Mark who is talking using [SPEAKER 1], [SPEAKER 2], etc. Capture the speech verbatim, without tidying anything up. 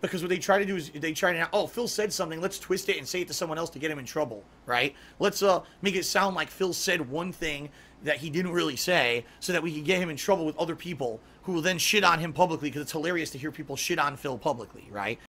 [SPEAKER 1] Because what they try to do is they try to, oh, Phil said something, let's twist it and say it to someone else to get him in trouble, right? Let's uh make it sound like Phil said one thing that he didn't really say so that we can get him in trouble with other people who will then shit on him publicly because it's hilarious to hear people shit on Phil publicly, right?